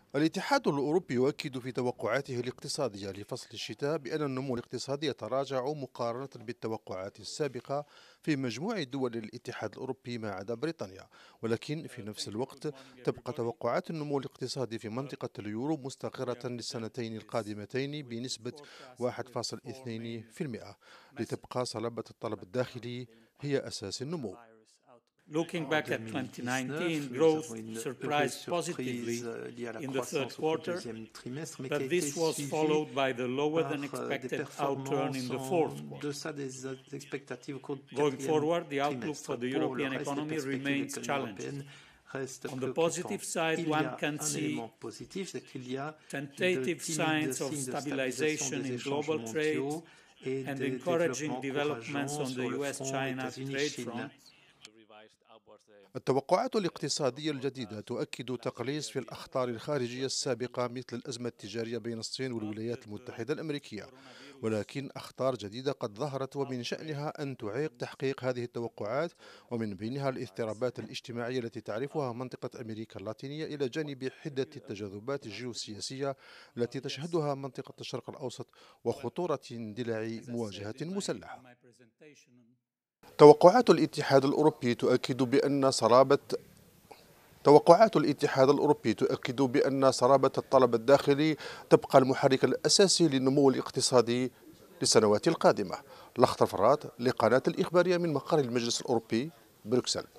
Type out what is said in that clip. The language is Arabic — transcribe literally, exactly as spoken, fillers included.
الاتحاد الأوروبي يؤكد في توقعاته الاقتصادية لفصل الشتاء بأن النمو الاقتصادي يتراجع مقارنة بالتوقعات السابقة في مجموع دول الاتحاد الأوروبي ما عدا بريطانيا، ولكن في نفس الوقت تبقى توقعات النمو الاقتصادي في منطقة اليورو مستقرة للسنتين القادمتين بنسبة واحد فاصل اثنين بالمئة، لتبقى صلابة الطلب الداخلي هي أساس النمو. Looking En back at twenty nineteen, deux mille dix-neuf, nous avons growth une heureuse surprised surprise positively euh, liée à la in the third croissance au cours du quarter, deuxième trimestre, mais qui a but été this was suivie followed by the lower than par euh, des expected outturn in performances the en fourth quarter. deçà des euh, expectatives au cours du Going quatrième forward, the outlook for trimestre. the Pour le European reste, les economy perspectives de remains l'économie challenging. européenne restent On the positive préoccupantes. side, Il y one a can un see élément positif, c'est qu'il y a de tentative timides signs of signes de stabilisation stabilization des in échanges global trade mondiaux et and de encouraging développements developments encourageants on the sur le U S front China trade États-Unis-Chine. front. التوقعات الاقتصادية الجديدة تؤكد تقليص في الأخطار الخارجية السابقة مثل الأزمة التجارية بين الصين والولايات المتحدة الأمريكية، ولكن أخطار جديدة قد ظهرت ومن شأنها أن تعيق تحقيق هذه التوقعات، ومن بينها الاضطرابات الاجتماعية التي تعرفها منطقة أمريكا اللاتينية إلى جانب حدة التجاذبات الجيوسياسية التي تشهدها منطقة الشرق الأوسط وخطورة اندلاع مواجهة مسلحة. توقعات الاتحاد الأوروبي تؤكد بأن صلابة توقعات الاتحاد الأوروبي تؤكد بأن صلابة الطلب الداخلي تبقى المحرك الأساسي للنمو الاقتصادي للسنوات القادمة. لخط فرات لقناة الإخبارية من مقر المجلس الأوروبي، بروكسل.